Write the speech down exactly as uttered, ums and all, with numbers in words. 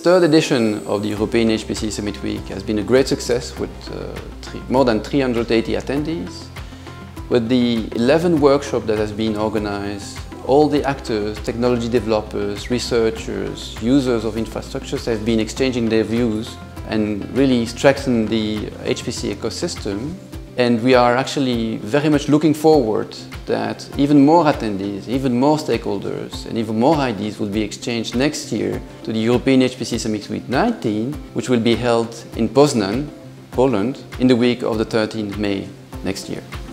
third edition of the European H P C Summit Week has been a great success with uh, three, more than three hundred eighty attendees. With the eleven workshops that has been organized, all the actors, technology developers, researchers, users of infrastructures have been exchanging their views and really strengthen the H P C ecosystem. And we are actually very much looking forward that even more attendees, even more stakeholders and even more ideas will be exchanged next year to the European H P C Summit Week nineteen, which will be held in Poznan, Poland, in the week of the thirteenth of May next year.